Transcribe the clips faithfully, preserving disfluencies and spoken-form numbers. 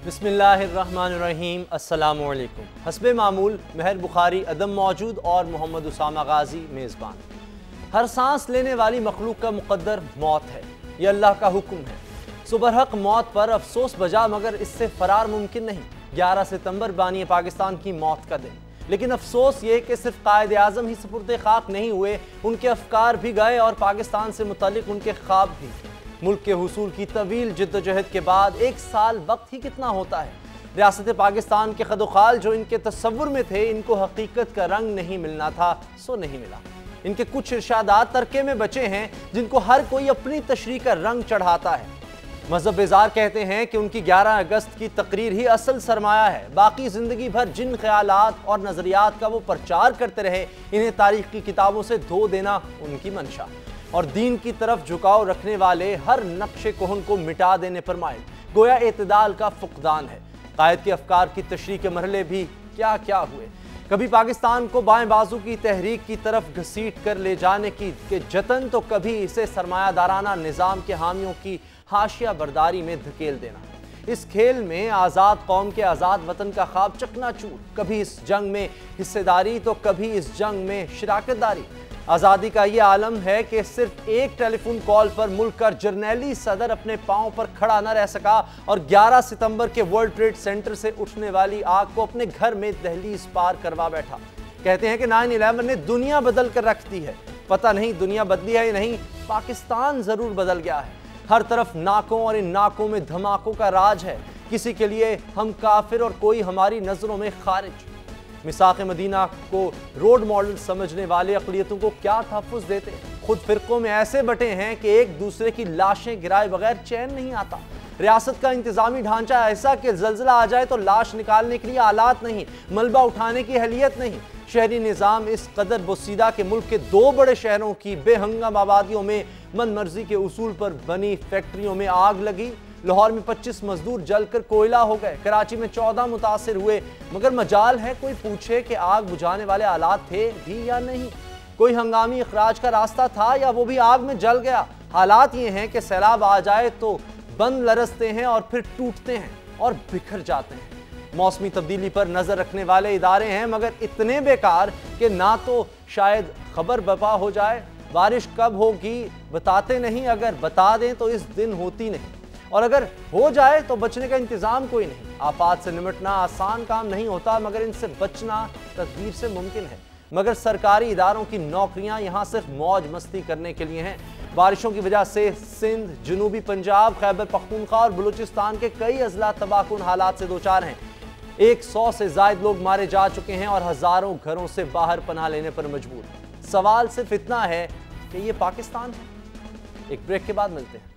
बिस्मिल्लाहिर्रहमानिर्रहीम अस्सलामुअलैकुम। हस्बे मामूल महर बुखारी अदम मौजूद और मोहम्मद उसामा गाजी मेज़बान। हर सांस लेने वाली मखलूक का मुकद्दर मौत है, यह अल्लाह का हुक्म है। सुबरहक मौत पर अफसोस बजा मगर इससे फरार मुमकिन नहीं। ग्यारह सितंबर बानी पाकिस्तान की मौत का दिन, लेकिन अफसोस ये कि सिर्फ कायद आज़म ही सुपुर्द खाक नहीं हुए, उनके अफकार भी गए और पाकिस्तान से मुतल्लिक उनके ख्वाब भी। मुल्क के हुसूल की तवील जिद्दोजहद के बाद एक साल वक्त ही कितना होता है। रियासत पाकिस्तान के खदोखाल जो इनके तस्वुर में थे, इनको हकीकत का रंग नहीं मिलना था, सो नहीं मिला। इनके कुछ इरशादात तरके में बचे हैं जिनको हर कोई अपनी तशरीह का रंग चढ़ाता है। मजहब बेजार कहते हैं कि उनकी ग्यारह अगस्त की तकरीर ही असल सरमाया है। बाकी जिंदगी भर जिन ख्यालात और नजरियात का वो प्रचार करते रहे, इन्हें तारीख की किताबों से धो देना उनकी मंशा। और दीन की तरफ झुकाव रखने वाले हर नक्शे कोहन को मिटा देने पर माइल, गोया एतदाल का फुकदान है। कायद के अफकार की तशरीह के मरहले भी क्या क्या हुए। कभी पाकिस्तान को बाएं बाजू की तहरीक की तरफ घसीट कर ले जाने की के जतन, तो कभी इसे सरमायादाराना निज़ाम के हामियों की हाशिया बर्दारी में धकेल देना। इस खेल में आज़ाद कौम के आज़ाद वतन का ख्वाब चकनाचूर, कभी इस जंग में हिस्सेदारी तो कभी इस जंग में शिराकतदारी। आज़ादी का ये आलम है कि सिर्फ एक टेलीफोन कॉल पर मुल्क का जर्नैली सदर अपने पांव पर खड़ा न रह सका और ग्यारह सितंबर के वर्ल्ड ट्रेड सेंटर से उठने वाली आग को अपने घर में दहलीज पार करवा बैठा। कहते हैं कि नाइन इलेवन ने दुनिया बदल कर रख दी है। पता नहीं दुनिया बदली है या नहीं, पाकिस्तान जरूर बदल गया है। हर तरफ नाकों और इन नाकों में धमाकों का राज है। किसी के लिए हम काफिर और कोई हमारी नजरों में खारिज। मिसाक मदीना को रोड मॉडल समझने वाले अक़लियतों को क्या तहफ़्फ़ुज़ देते, खुद फ़िरक़ों में ऐसे बटे हैं कि एक दूसरे की लाशें गिराए बगैर चैन नहीं आता। रियासत का इंतज़ामी ढांचा ऐसा कि ज़ल्ज़ला आ जाए तो लाश निकालने के लिए आलात नहीं, मलबा उठाने की अहलियत नहीं। शहरी निज़ाम इस कदर बोसीदा के मुल्क के दो बड़े शहरों की बेहंगम आबादियों में मन मर्जी के उसूल पर बनी फैक्ट्रियों में आग लगी। लाहौर में पच्चीस मजदूर जलकर कोयला हो गए, कराची में चौदह मुतासिर हुए। मगर मजाल है कोई पूछे कि आग बुझाने वाले आलात थे भी या नहीं, कोई हंगामी अखराज का रास्ता था या वो भी आग में जल गया। हालात ये हैं कि सैलाब आ जाए तो बंद लरसते हैं और फिर टूटते हैं और बिखर जाते हैं। मौसमी तब्दीली पर नजर रखने वाले इदारे हैं मगर इतने बेकार कि ना तो शायद खबर बपा हो जाए, बारिश कब होगी बताते नहीं, अगर बता दें तो इस दिन होती नहीं, और अगर हो जाए तो बचने का इंतजाम कोई नहीं। आफात से निपटना आसान काम नहीं होता मगर इनसे बचना तदबीर से मुमकिन है। मगर सरकारी इदारों की नौकरियां यहाँ सिर्फ मौज मस्ती करने के लिए हैं। बारिशों की वजह से सिंध, जनूबी पंजाब, खैबर पख्तूनख्वा और बलूचिस्तान के कई अजला तबाहकुन हालात से दो चार हैं। एक सौ से ज्यादा लोग मारे जा चुके हैं और हजारों घरों से बाहर पनाह लेने पर मजबूर। सवाल सिर्फ इतना है कि ये पाकिस्तान है। एक ब्रेक के बाद मिलते हैं।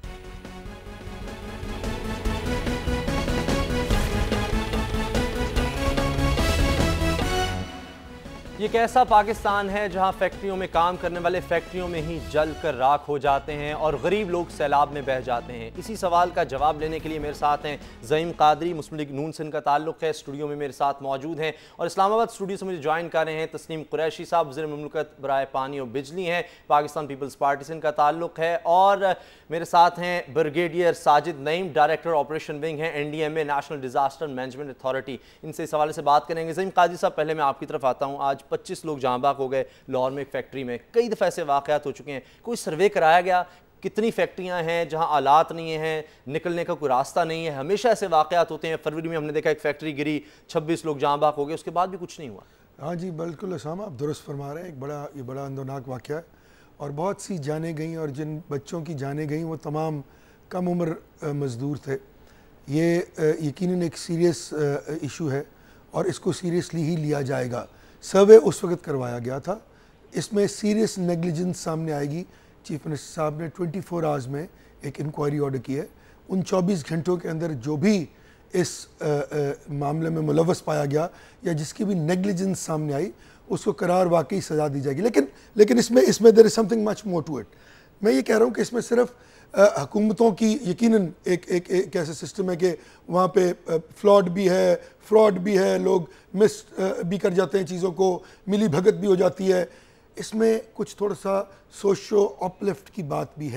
ये कैसा पाकिस्तान है जहां फैक्ट्रियों में काम करने वाले फैक्ट्रियों में ही जल कर राख हो जाते हैं और गरीब लोग सैलाब में बह जाते हैं। इसी सवाल का जवाब लेने के लिए मेरे साथ हैं ज़ईम कादरी, मुस्लिम लीग नून से इनका ताल्लुक़ है, स्टूडियो में मेरे साथ मौजूद हैं। और इस्लामाबाद स्टूडियो से मुझे ज्वाइन कर रहे हैं तस्नीम कुरैशी साहब, वज़ीर मुमलिकत बराए पानी और बिजली हैं, पाकिस्तान पीपल्स पार्टी से इनका ताल्लुक़ है। और मेरे साथ हैं brigadier Sajid Naeem, director operation wing हैं N D M A, national disaster management authority. इनसे इस हवाले से बात करेंगे। ज़ईम कादरी साहब, पहले मैं आपकी तरफ आता हूँ। आज पच्चीस लोग जहाँ बाग हो गए लाहौर में एक फैक्ट्री में, कई दफ़ा ऐसे वाक़यात हो चुके हैं। कोई सर्वे कराया गया कितनी फैक्ट्रियां हैं जहां आलात नहीं हैं, निकलने का कोई रास्ता नहीं है? हमेशा ऐसे वाक़यात होते हैं। फरवरी में हमने देखा एक फैक्ट्री गिरी, छब्बीस लोग जहाँ बाग हो गए, उसके बाद भी कुछ नहीं हुआ। हाँ जी, बिल्कुल उसामा, आप दुरुस्त फरमा रहे हैं। एक बड़ा ये बड़ा अंदरनाक वाक़या है और बहुत सी जानें गई और जिन बच्चों की जानें गई वो तमाम कम उम्र मज़दूर थे। ये यकीनन एक सीरियस इशू है और इसको सीरियसली ही लिया जाएगा। सर्वे उस वक्त करवाया गया था, इसमें सीरियस नेग्लिजेंस सामने आएगी। चीफ मिनिस्टर साहब ने चौबीस आवर्स में एक इंक्वायरी ऑर्डर की है। उन चौबीस घंटों के अंदर जो भी इस आ, आ, मामले में मुलव्वस पाया गया या जिसकी भी नेग्लिजेंस सामने आई, उसको करार वाकई सज़ा दी जाएगी। लेकिन लेकिन इसमें इसमें there is something much more to it. मैं ये कह रहा हूँ कि इसमें सिर्फ हुकूमतों की यकीनन एक एक एक ऐसा सिस्टम है कि वहाँ पे फ्लॉड भी है, फ्रॉड भी है, लोग मिस भी कर जाते हैं चीज़ों को, मिली भगत भी हो जाती है। इसमें कुछ थोड़ा सा सोशो अपलिफ्ट की बात भी है।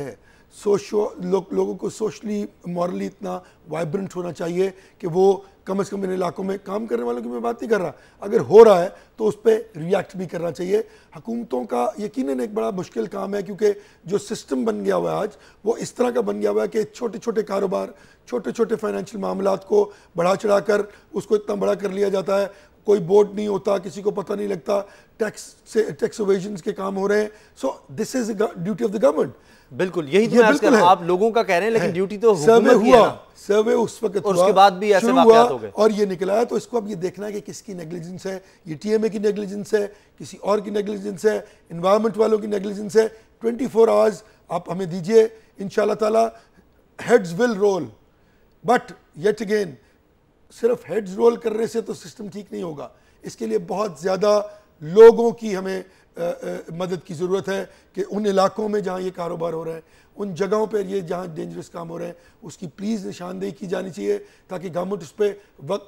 सोशो लो, लोगों को सोशली मॉरली इतना वाइब्रेंट होना चाहिए कि वो कम से कम इन इलाकों में काम करने वालों की मैं बात नहीं कर रहा, अगर हो रहा है तो उस पर रिएक्ट भी करना चाहिए। हुकूमतों का यकीनन एक बड़ा मुश्किल काम है, क्योंकि जो सिस्टम बन गया हुआ है आज वो इस तरह का बन गया हुआ है कि छोटे छोटे कारोबार, छोटे छोटे फाइनेंशियल मामलात को बढ़ा चढ़ा कर उसको इतना बड़ा कर लिया जाता है, कोई बोर्ड नहीं होता, किसी को पता नहीं लगता, टैक्स से टैक्स एवेजन के काम हो रहे हैं। So this is duty of the government. बिल्कुल, यही तो मैं बिल्कुल आप लोगों का कह रहे हैं, लेकिन ड्यूटी तो सर्वे हुआ, सर्वे उस वक्त और उसके बाद भी ऐसे वाकयात हो गए और ये निकला है। तो इसको अब ये देखना है कि किसकी नेग्लिजेंस है, ये टीएमए की नेग्लिजेंस है, किसी और की नेग्लिजेंस है, एनवायरनमेंट वालों की नेग्लिजेंस है। ट्वेंटी फोर आवर्स आप हमें दीजिए, इंशाल्लाह ताला heads will roll, but yet again सिर्फ हेड्स रोल करने से तो सिस्टम ठीक नहीं होगा। इसके लिए बहुत ज़्यादा लोगों की हमें आ, आ, मदद की ज़रूरत है कि उन इलाकों में जहाँ ये कारोबार हो रहे हैं, उन जगहों पर ये जहाँ डेंजरस काम हो रहे हैं, उसकी प्लीज़ निशानदेही की जानी चाहिए ताकि गवर्नमेंट उस पर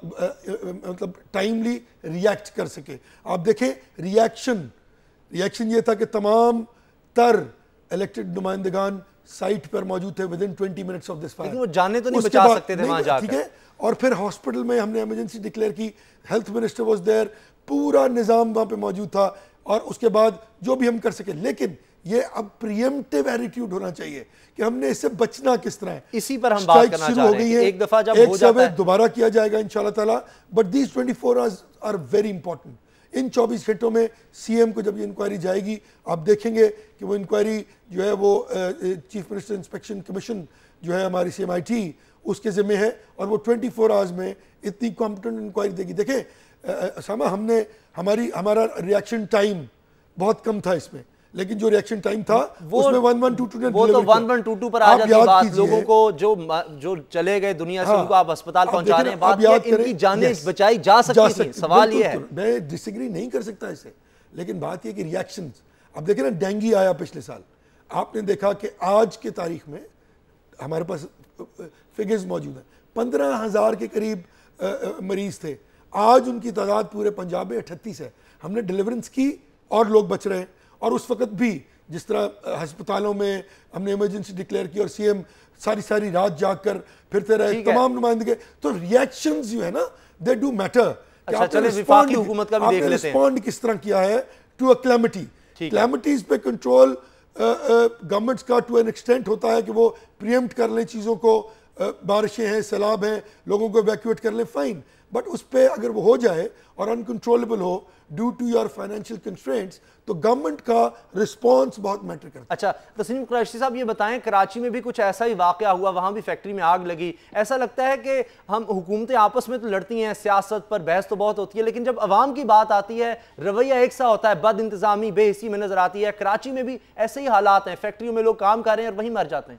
वक्त मतलब टाइमली रिएक्ट कर सके। आप देखें रिएक्शन रिएक्शन ये था कि तमाम तर इलेक्टेड नुमाइंदगान साइट पर मौजूद थे within twenty minutes of this fire. वो जाने तो नहीं बचा सकते थे वहाँ जाकर, ठीक है। और फिर हॉस्पिटल में हमने इमरजेंसी डिक्लेयर की, हेल्थ मिनिस्टर वाज देयर, पूरा निज़ाम वहाँ पे मौजूद था, और उसके बाद जो भी हम कर सके। लेकिन ये अब प्रिएम्प्टिव एटीट्यूड होना चाहिए कि हमने इससे बचना किस तरह है। इसी पर हम बात करना चाह रहे हैं। एक दफा जब हो जाता है दोबारा किया जाएगा इंशाल्लाह ताला, but these twenty four hours are very important. इन चौबीस घंटों में सीएम को जब ये इंक्वायरी जाएगी, आप देखेंगे कि वो इंक्वायरी जो है वो चीफ मिनिस्टर इंस्पेक्शन कमीशन जो है हमारी सी एम आई टी उसके ज़िम्मे है, और वो ट्वेंटी फोर आवर्स में इतनी कॉम्पिटेंट इंक्वायरी देगी। देखें सामा, हमने हमारी हमारा रिएक्शन टाइम बहुत कम था इसमें, लेकिन जो रिएक्शन टाइम था वो उसमें वन वन टू टू ने वो तो वन वन टू टू पर आ जाती बात, लोगों को जो जो चले गए दुनिया से, उनको आप अस्पताल पहुंचा रहे हैं, बात ये इनकी जानें बचाई जा सकती थी। सवाल ये है, मैं डिसएग्री नहीं कर सकता इसे, लेकिन बात ये कि रिएक्शंस, अब देखें ना डेंगू आया पिछले साल, आपने देखा कि आज के तारीख में हमारे पास फिगर्स मौजूद हैं, पंद्रह हजार के करीब मरीज थे, आज उनकी तादाद पूरे पंजाब में अठतीस है। हमने डिलीवरेंस की और लोग बच रहे हैं, और उस वक्त भी जिस तरह अस्पतालों में हमने इमरजेंसी डिक्लेयर की और सीएम सारी सारी रात जागकर फिरते रहे, तमाम नुमाइंदे, तो रिएक्शंस जो है ना दे डू मैटर। अच्छा, चले विफाकी हुकूमत का भी देख लेते हैं, रिस्पॉन्ड किस तरह किया है टू अ क्लैमिटी। क्लैमिटीज पे कंट्रोल गवर्नमेंट्स का टू एन एक्सटेंट होता है कि वो प्रिएम्प्ट कर लें चीज़ों को, बारिशें हैं, सैलाब हैं, लोगों को इवैक्यूएट कर लें, फाइन, बट उस पर अगर वो हो जाए और अनकंट्रोलेबल हो due to your financial constraints, तो गवर्नमेंट का रिस्पांस बहुत मैटर करता है। अच्छा तस्नीम कुरैशी साहब, ये बताएं, कराची में भी कुछ ऐसा ही वाकया हुआ, वहां भी फैक्ट्री में आग लगी। ऐसा लगता है कि हम हुकूमतें आपस में तो लड़ती हैं, सियासत पर बहस तो बहुत होती है, लेकिन जब अवाम की बात आती है रवैया एक सा होता है, बद इंतजामी बेहिसी में नजर आती है। कराची में भी ऐसे ही हालात हैं, फैक्ट्रियों में लोग काम कर रहे हैं और वहीं मर जाते हैं।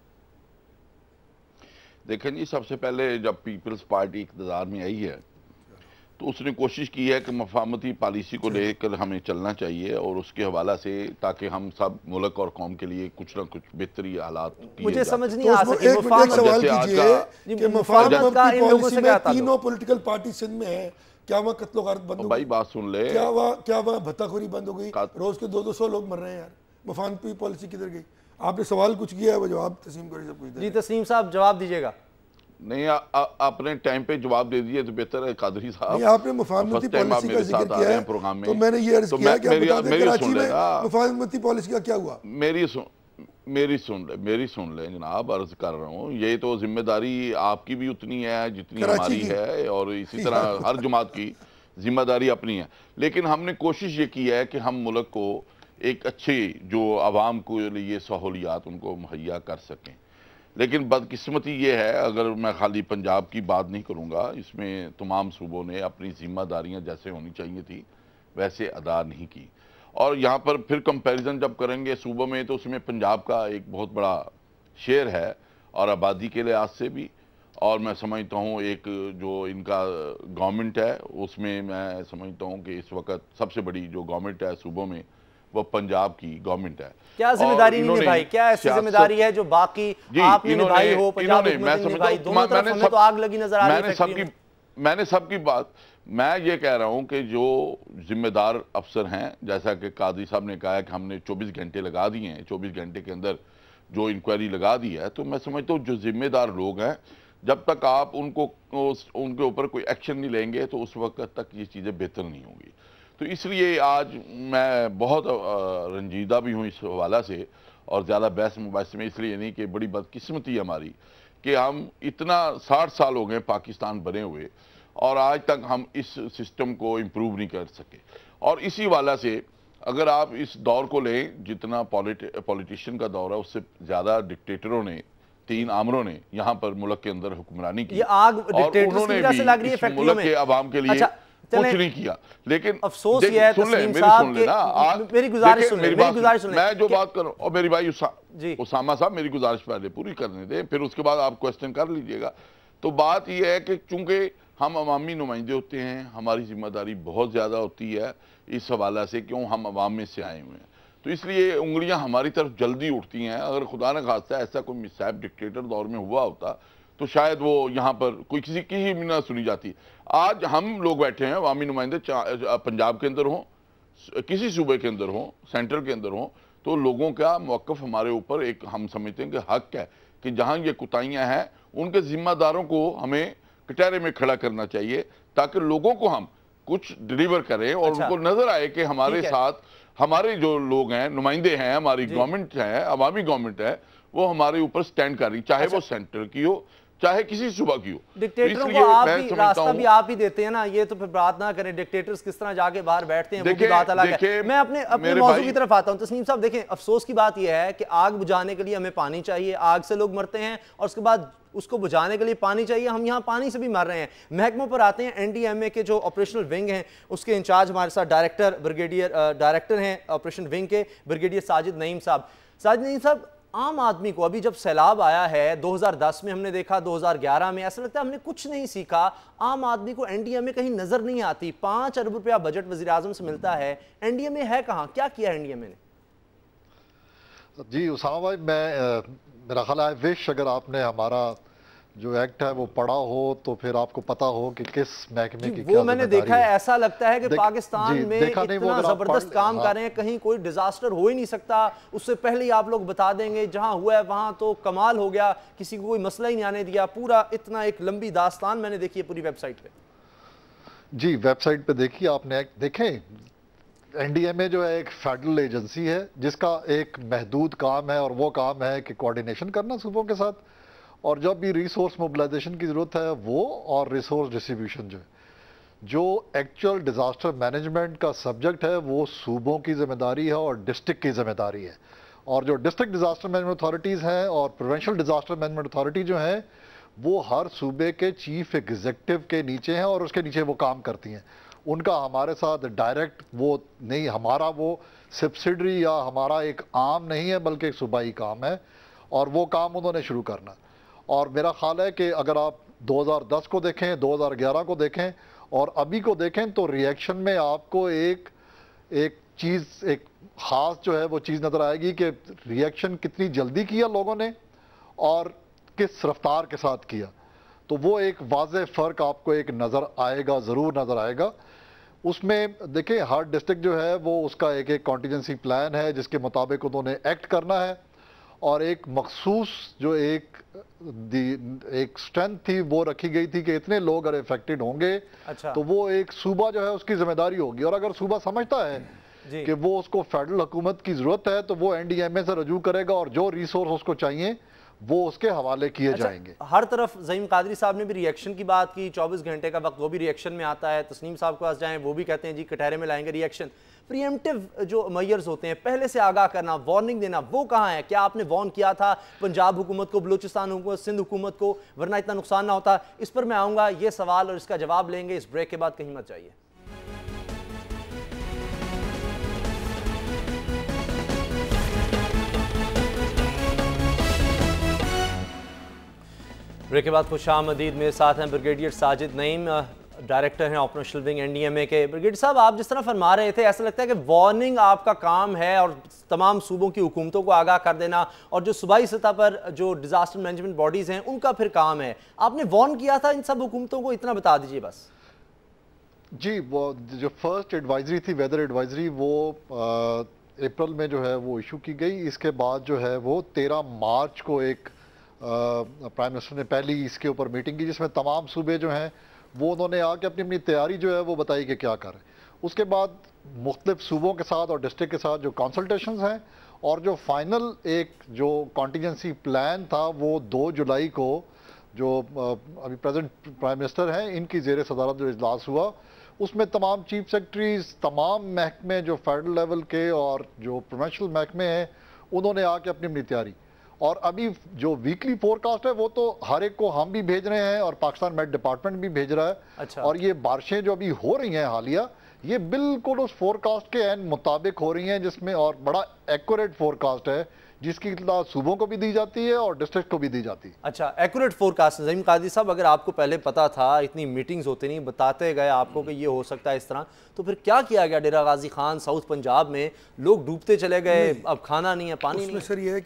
देखें जी, सबसे पहले जब पीपल्स पार्टी इक़्तिदार में आई है तो उसने कोशिश की है कि मफामती पॉलिसी को लेकर हमें चलना चाहिए, और उसके हवाला से ताकि हम सब मुल्क और कौम के लिए कुछ ना कुछ बेहतरी हालात। मुझे समझ नहीं आ सके तीनों पॉलिटिकल पार्टी सिंध में है, क्या वहाँ कत्लो गारत बंद हो गई? भाई बात सुन ले, क्या वहाँ क्या वहाँ भत्ताखोरी बंद हो गई? रोज के दो दो सौ लोग मर रहे हैं यार, मफामती पॉलिसी किधर गई? आपने सवाल कुछ किया है, वो जवाब तस्लीम करें सब कुछ। जी तस्लीम साहब जवाब दीजिएगा। नहीं, आ, आ, आपने टाइम पे जवाब दे दिए तो बेहतर है कादरी साहब। नहीं, आपने मुफाहमती पॉलिसी का जिक्र किया है प्रोग्राम में, तो मैंने ये अर्ज किया कि आप बता दें कराची में मुफाहमती पॉलिसी का क्या हुआ। मेरी सुन मेरी सुन ले मेरी सुन ले जनाब, अर्ज कर रहा हूँ, ये तो जिम्मेदारी आपकी भी उतनी है जितनी हमारी है, और इसी तरह हर जमात की जिम्मेदारी अपनी है। लेकिन हमने कोशिश ये की है कि हम मुल्क को एक अच्छी जो आवाम को लिए सहूलियात उनको मुहैया कर सकें। लेकिन बदकिस्मती ये है, अगर मैं खाली पंजाब की बात नहीं करूँगा, इसमें तमाम सूबों ने अपनी जिम्मेदारियाँ जैसे होनी चाहिए थी वैसे अदा नहीं की। और यहाँ पर फिर कंपैरिजन जब करेंगे सूबों में, तो उसमें पंजाब का एक बहुत बड़ा शेयर है, और आबादी के लिहाज से भी, और मैं समझता हूँ एक जो इनका गवर्नमेंट है उसमें मैं समझता हूँ कि इस वक्त सबसे बड़ी जो गवर्नमेंट है सूबों में वो पंजाब की गवर्नमेंट है। क्या जिम्मेदारी नहीं निभाई? क्या ऐसी जिम्मेदारी है जो बाकी आपने निभाई हो, पंजाब हुकूमत ने निभाई? दोनों तरफ हमें तो आग लगी नजर आ रही है। मैंने सबकी मैंने सबकी बात मैं ये कह रहा हूँ कि जो जिम्मेदार अफसर हैं, जैसा कि कादी साहब ने कहा है कि हमने चौबीस घंटे लगा दिए हैं, चौबीस घंटे के अंदर जो इंक्वायरी लगा दी है, तो मैं समझता हूँ जो जिम्मेदार लोग हैं, जब तक आप उनको उस, उनके ऊपर कोई एक्शन नहीं लेंगे तो उस वक्त तक ये चीज़ें बेहतर नहीं होंगी। तो इसलिए आज मैं बहुत रंजीदा भी हूँ इस हवाला से, और ज़्यादा बहस मुबाहिस में इसलिए नहीं कि बड़ी बदकिस्मती हमारी कि हम इतना साठ साल हो गए पाकिस्तान बने हुए और आज तक हम इस सिस्टम को इम्प्रूव नहीं कर सके। और इसी वाला से अगर आप इस दौर को लें, जितना पॉलिटिशियन का दौर है, उससे ज़्यादा डिक्टेटरों ने, तीन आमरों ने यहाँ पर मुल्क के अंदर हुक्मरानी की, ये आग और उन्होंने भी लग रही है इस मुल्क के अवाम के लिए अच्छा, कुछ नहीं किया। लेकिन अफसोस ये है, सुन ले, मेरी सुन ले ना, मेरी गुजारिश सुन ले, मेरी गुजारिश सुन ले, मैं जो बात करूं, और मेरी भाई उसामा साहब मेरी गुजारिश पहले पूरी करने दें, फिर उसके बाद आप क्वेश्चन कर लीजिएगा। तो बात ये है कि चूंकि हम अवामी नुमाइंदे होते हैं, हमारी जिम्मेदारी बहुत ज़्यादा होती है इस हवाला से, क्यों हम अवाम में से आए हुए हैं, तो इसलिए उंगलियां हमारी तरफ जल्दी उठती हैं। अगर खुदा न खास्ता ऐसा कोई मिसहैप डिक्टेटर दौर में हुआ होता तो शायद वो यहाँ पर कोई किसी की ही ना सुनी जाती। आज हम लोग बैठे हैं अवामी नुमाइंदे, पंजाब के अंदर हों, किसी सूबे के अंदर हों, सेंट्रल के अंदर हों, तो लोगों का मौक़िफ़ हमारे ऊपर एक, हम समझते हैं कि हक है कि जहाँ ये कुताहियाँ हैं उनके ज़िम्मेदारों को हमें कटहरे में खड़ा करना चाहिए, ताकि लोगों को हम कुछ डिलीवर करें और अच्छा। उनको नज़र आए कि हमारे साथ हमारे जो लोग हैं, नुमाइंदे हैं, हमारी गवर्नमेंट है, अवामी गवर्नमेंट है, वो हमारे ऊपर स्टैंड कर रही, चाहे अच्छा। वो सेंटर की हो चाहे किसी सूबा की हो। डिक्टेटरों को आप भी रास्ता भी आप ही देते हैं ना, ये तो फिर बात ना करें, डिक्टेटर्स किस तरह जाके बाहर बैठते हैं, वो भी बात अलग है। मैं अपने अपने मौजू की तरफ आता हूं। तस्नीम साहब देखें, अफसोस की बात यह है कि आग बुझाने के लिए हमें पानी चाहिए, आग से लोग मरते हैं और उसके बाद उसको बुझाने के लिए पानी चाहिए, हम यहाँ पानी से भी मर रहे हैं। महकमों पर आते हैं, एनडीएमए के जो ऑपरेशनल विंग हैं उसके इंचार्ज हमारे साथ डायरेक्टर ब्रिगेडियर डायरेक्टर हैं ऑपरेशन विंग के, ब्रिगेडियर साजिद नईम साहब। साजिद नईम साहब, आम आदमी को अभी जब सैलाब आया है दो हज़ार दस में, हमने देखा दो हज़ार ग्यारह में, ऐसा लगता है हमने कुछ नहीं सीखा। आम आदमी को एनडीएमए कहीं नजर नहीं आती। पांच अरब रुपया बजट वजीर आजम से मिलता है, एनडीएमए है कहाँ? क्या किया एनडीएमए ने? जी उसामा भाई, मैं मेरा ख्याल है विश अगर आपने हमारा जो एक्ट है वो पढ़ा हो तो फिर आपको पता हो कि किस महकमे की क्या, वो मैंने देखा है। ऐसा लगता है कि पाकिस्तान में इतना जबरदस्त काम कर रहे हैं, कहीं कोई डिजास्टर हो ही नहीं सकता, उससे पहले ही आप लोग बता देंगे, जहां हुआ है वहां तो कमाल हो गया, किसी को कोई मसला ही नहीं आने दिया। पूरा इतना एक लंबी दास्तान मैंने देखी है पूरी वेबसाइट पे। जी वेबसाइट पे देखिए आपने, देखें एनडीएमए जो है एक फेडरल एजेंसी है जिसका एक महदूद काम है, और वो काम है कि कोऑर्डिनेशन करना सूबों के साथ, और जब भी रिसोर्स मोबिलाइजेशन की ज़रूरत है वो, और रिसोर्स डिस्ट्रीब्यूशन जो है, जो एक्चुअल डिज़ास्टर मैनेजमेंट का सब्जेक्ट है वो सूबों की ज़िम्मेदारी है और डिस्ट्रिक्ट की ज़िम्मेदारी है। और जो डिस्ट्रिक्ट डिज़ास्टर मैनेजमेंट अथॉरिटीज़ हैं और प्रोविंशियल डिज़ास्टर मैनेजमेंट अथॉरिटी जो हैं वो हर सूबे के चीफ एग्जीक्यूटिव के नीचे हैं और उसके नीचे वो काम करती हैं। उनका हमारे साथ डायरेक्ट वो नहीं, हमारा वो सब्सिडरी या हमारा एक आम नहीं है, बल्कि एक सूबाई काम है, और वो काम उन्होंने शुरू करना। और मेरा ख्याल है कि अगर आप दो हज़ार दस को देखें, दो हज़ार ग्यारह को देखें और अभी को देखें, तो रिएक्शन में आपको एक एक चीज़, एक ख़ास जो है वो चीज़ नज़र आएगी कि रिएक्शन कितनी जल्दी किया लोगों ने और किस रफ्तार के साथ किया। तो वो एक वाज़ेह फ़र्क आपको एक नज़र आएगा, ज़रूर नज़र आएगा। उसमें देखिए हर डिस्ट्रिक्ट जो है वो उसका एक एक कॉन्टीजेंसी प्लान है जिसके मुताबिक उन्होंने एक्ट करना है, और एक मखसूस जो एक दी एक स्ट्रेंथ थी वो रखी गई थी कि इतने लोग अगर इफेक्टेड होंगे अच्छा। तो वो एक सूबा जो है उसकी जिम्मेदारी होगी, और अगर सूबा समझता है कि वो उसको फेडरल हुकूमत की ज़रूरत है तो वो एनडीएमए से रजू करेगा और जो रिसोर्स उसको चाहिए वो उसके हवाले किए अच्छा, जाएंगे। हर तरफ ज़हीम कादरी साहब ने भी रिएक्शन की बात की, चौबीस घंटे का वक्त वो भी रिएक्शन में आता है। तस्नीम साहब के पास जाएं वो भी कहते हैं जी कटहरे में लाएंगे रिएक्शन। प्रीएम्प्टिव जो मेजर्स होते हैं, पहले से आगाह करना, वार्निंग देना, वो कहाँ है? क्या आपने वार्न किया था पंजाब हुकूमत को, बलूचिस्तान हुकूमत, सिंध हुकूमत को, वरना इतना नुकसान ना होता? इस पर मैं आऊँगा, ये सवाल और इसका जवाब लेंगे इस ब्रेक के बाद, कहीं मत जाइए। ब्रेक के बाद खुशामदीद मेरे साथ हैं ब्रिगेडियर साजिद नईम, डायरेक्टर हैं ऑपरेशनल विंग एनडीएमए के। ब्रिगेडियर साहब, आप जिस तरह फरमा रहे थे, ऐसा लगता है कि वार्निंग आपका काम है और तमाम सूबों की हुकूमतों को आगाह कर देना, और जो सूबाई सतह पर जो डिजास्टर मैनेजमेंट बॉडीज़ हैं उनका फिर काम है। आपने वार्न किया था इन सब हुकूमतों को, इतना बता दीजिए बस। जी, वो जो फर्स्ट एडवाइजरी थी, वेदर एडवाइजरी, वो आ, अप्रैल में जो है वो इशू की गई। इसके बाद जो है वो तेरह मार्च को एक प्राइम मिनिस्टर ने पहली इसके ऊपर मीटिंग की, जिसमें तमाम सूबे जो हैं वो उन्होंने आके अपनी अपनी तैयारी जो है वो बताई कि क्या करें। उसके बाद मुख्तलिफ सूबों के साथ और डिस्ट्रिक्ट के साथ जो कंसल्टेशंस हैं और जो फाइनल एक जो कॉन्टीजेंसी प्लान था वो दो जुलाई को जो अभी प्रेजेंट प्राइम मिनिस्टर हैं इनकी ज़ेर सदारत जो इजलास हुआ, उसमें तमाम चीफ सेक्रेटरीज, तमाम महकमे जो फेडरल लेवल के और जो प्रोविंशियल महकमे हैं उन्होंने आके अपनी अपनी तैयारी, और अभी जो वीकली फोरकास्ट है वो तो हर एक को हम भी भेज रहे हैं और पाकिस्तान मेट डिपार्टमेंट भी भेज रहा है। अच्छा। और ये बारिशें जो अभी हो रही हैं हालिया, ये बिल्कुल उस फोरकास्ट के एन मुताबिक हो रही हैं, जिसमें और बड़ा एक्यूरेट फोरकास्ट है जिसकी इत्तला सूबों को भी दी जाती है और डिस्ट्रिक्ट को भी दी जाती है। अच्छा, एक्यूरेट फोरकास्ट। ज़मीन काजी साहब, अगर आपको पहले पता था, इतनी मीटिंग्स होती नहीं, बताते गए आपको कि ये हो सकता है इस तरह, तो फिर क्या किया गया डेरा गाजी खान साउथ पंजाब में? लोग डूबते चले गए, अब खाना नहीं है, पानी नहीं है। सर ये है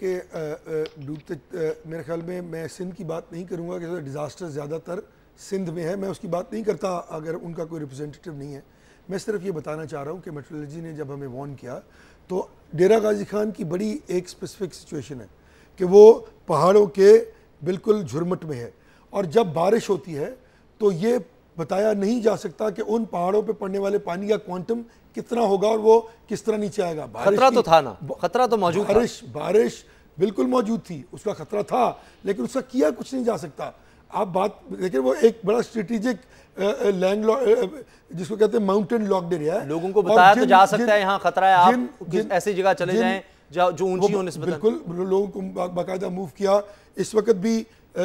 कि डूबते, मेरे ख्याल में मैं सिंध की बात नहीं करूँगा कि डिज़ास्टर ज़्यादातर सिंध में है, मैं उसकी बात नहीं करता अगर उनका कोई रिप्रेजेंटेटिव नहीं है। मैं सिर्फ ये बताना चाह रहा हूँ कि मेट्रोलॉजी ने जब हमें वार्न किया तो डेरा गाजी खान की बड़ी एक स्पेसिफिक सिचुएशन है कि वो पहाड़ों के बिल्कुल झुरमुट में है, और जब बारिश होती है तो ये बताया नहीं जा सकता कि उन पहाड़ों पे पड़ने वाले पानी का क्वांटम कितना होगा और वो किस तरह नीचे आएगा। खतरा तो था ना, खतरा तो मौजूद था। बारिश बारिश बिल्कुल मौजूद थी, उसका खतरा था, लेकिन उसका किया कुछ नहीं जा सकता। आप बात देखिए, वो एक बड़ा स्ट्रेटेजिक लैंड जिसको कहते हैं माउंटेन लॉक्ड एरिया है। लोगों को बताया तो जा सकता है यहाँ खतरा है, आप ऐसी जगह चले जाएं जो ऊंची हो निस्बतन। बिल्कुल, लोगों को बाकायदा मूव किया। इस वक्त भी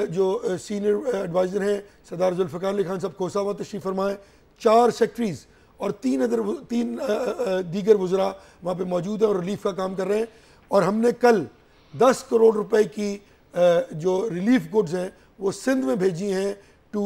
जो सीनियर एडवाइजर हैं सरदार जुल्फ़िकार अली खान साहब खोसा वहाँ तशरीफ़ फरमाए, चार सेक्रेटरीज और तीन अदर तीन दीगर वज़रा वहाँ पे मौजूद हैं और रिलीफ का काम कर रहे हैं। और हमने कल दस करोड़ रुपए की जो रिलीफ गुड्स हैं वो सिंध में भेजी हैं to